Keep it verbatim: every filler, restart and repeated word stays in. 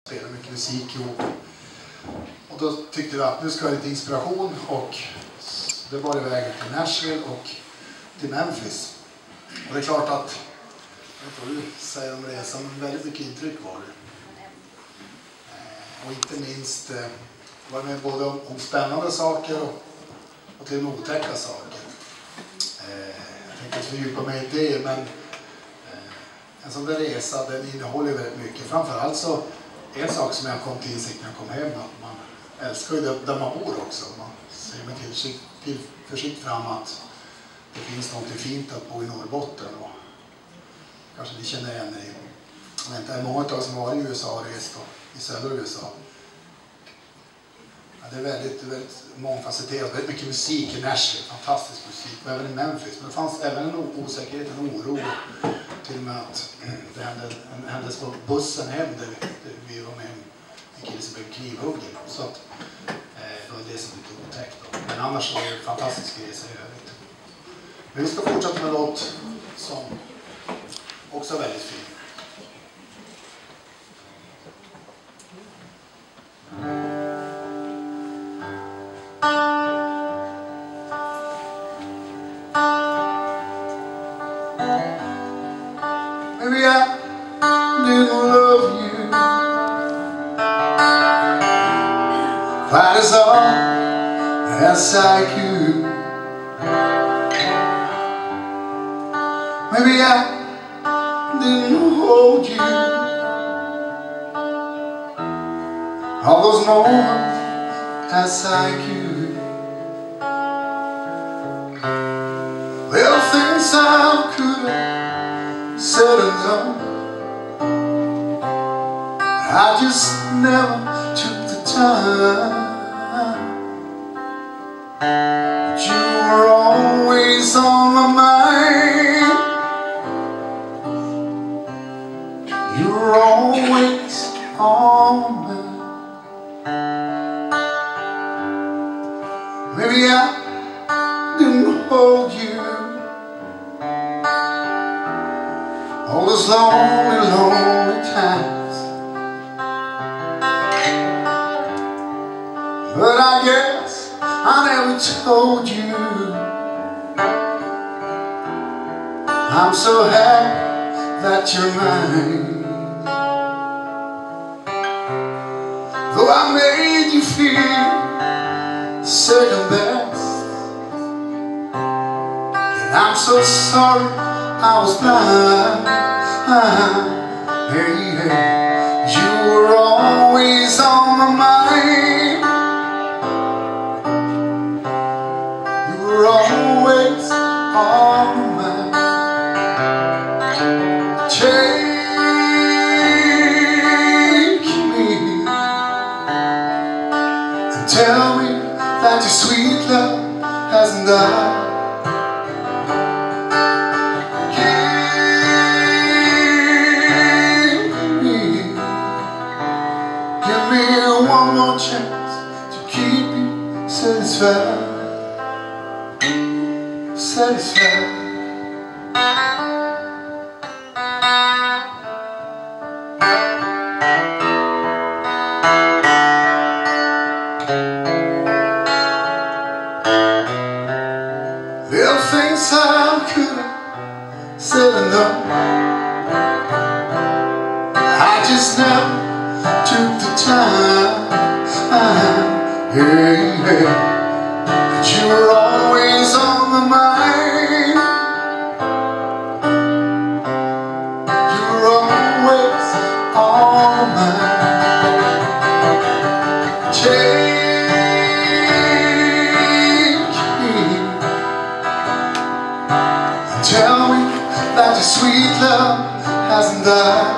spelar mycket musik ihop. Och då tyckte vi att nu ska ha lite inspiration, och det var det vägen till Nashville och till Memphis. Och det är klart att, jag vet vad du säger om resan, men väldigt mycket intryck var det. Och inte minst eh, var med både om, om spännande saker och, och till otäcka saker. Eh, jag tänkte inte fördjupa mig i det, men eh, en sån där resa, den innehåller väldigt mycket. Framförallt så, en sak som jag kom till insikt när jag kom hem, att man älskar ju där man bor också. Man ser med tillförsikt, tillförsikt fram att det finns något fint att bo i Norrbotten. Och kanske ni känner igen er. Det är många av oss som har varit i U S A och rest i södra U S A. Ja, det är väldigt, väldigt mångfacetterat, väldigt mycket musik i Nashville, fantastisk musik, och även i Memphis. Men det fanns även en osäkerhet, en oro, till och med att det hände en händelse på bussen hem där vi, där vi var med en kille som blev knivhuggen. Så att, eh, det var det som blev lite otäckt. Men annars var det en fantastisk resa i övrigt. Men vi ska fortsätta med en låt som också är väldigt fin. Maybe I didn't love you quite as long as I could. Maybe I didn't hold you all those moments as I could. Little things I could have said and done, I just never took the time. But you were always on my mind. You were always on my mind. Maybe I didn't hold you all those lonely, lonely times, but I guess I never told you I'm so happy that you're mine. Though I made you feel second best, and I'm so sorry I was blind. Hey, hey, you were always on my mind. You were always on my mind. Take me and tell me that your sweet love hasn't died. One more chance to keep you satisfied, satisfied. Little things I could have said and done, I just never took the time. Hey, hey, but you were always on my mind. You were always on my mind. Take me and tell me that your sweet love hasn't died.